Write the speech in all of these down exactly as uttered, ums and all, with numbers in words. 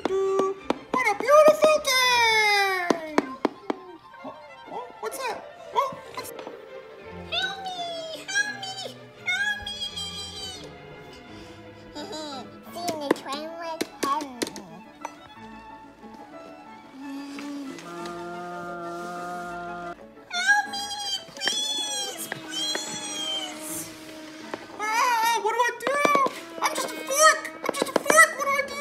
do. What a beautiful day! Oh, oh, what's that? Oh, what's... Help me! Help me! Help me! Seeing the train was heavy. Help me! Please! Please! Ah, what do I do? I'm just a fork! I'm just a fork! What do I do?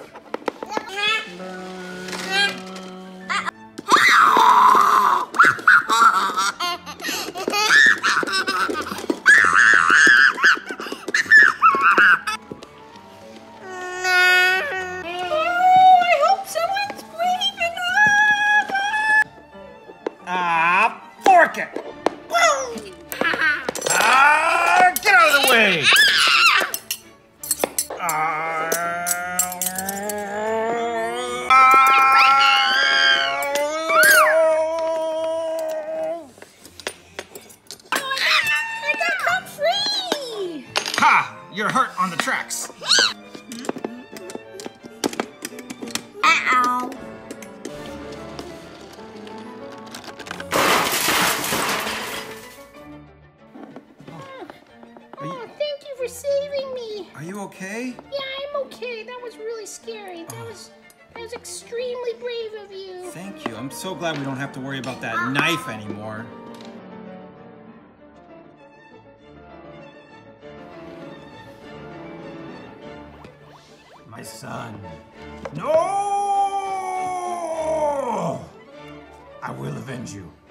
Ah, fork it! Ah, get out of the way! Ah, I got come free! ha! You're hurt on the tracks. Uh-oh. Oh, thank you for saving me. Are you okay? Yeah, I'm okay. That was really scary. That was that was extremely brave of you. Thank you. I'm so glad we don't have to worry about that knife anymore. My son. No! I will avenge you.